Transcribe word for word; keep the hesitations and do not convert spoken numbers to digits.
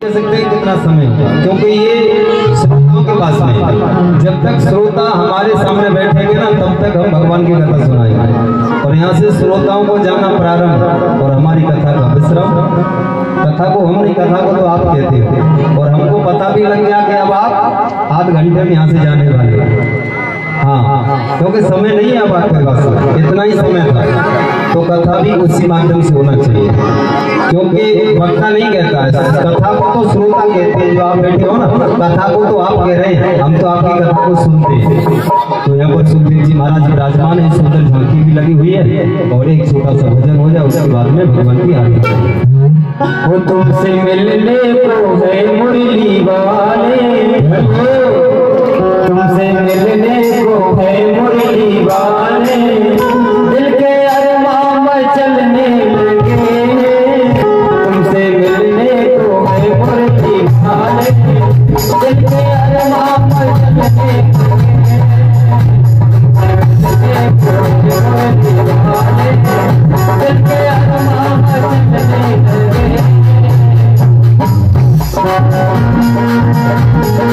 कह सकते हैं कितना समय, क्योंकि ये श्रोताओं के पास में, जब तक श्रोता हमारे सामने बैठेंगे ना तब तक हम भगवान की कथा सुनाएंगे। और यहाँ से श्रोताओं को जाना प्रारंभ और हमारी कथा का विश्राम। कथा को हम नहीं, कथा को तो आप कहते थे और हमको पता भी लग गया कि अब आप आध घंटे में यहाँ से जाने वाले हैं। हाँ, क्योंकि समय नहीं है अब आपके पास, इतना ही समय था, तो कथा भी उसी माध्यम से होना चाहिए। क्योंकि वक्ता नहीं कहता है, कथा को तो श्रोता कहते हैं। जो आप बैठे हो ना, कथा को तो आप कह रहे हैं, हम तो आपकी कथा को सुनते हैं। तो यहाँ पर सुखदेव जी महाराज विराजमान है, सुंदर झांकी भी लगी हुई है और एक छोटा सा भजन हो जाए, उसके बाद में भगवान की आरती। वो तुमसे मिलने को है मुरली वाले, तुमसे मिलने को है मुरली वाले, दिल के अरमां में चलने लगे। तुमसे मिलने को है मुरली वाले, दिल के अरमां में चलने लगे। मुरली वाले, दिल के अरमां में चलने लगे।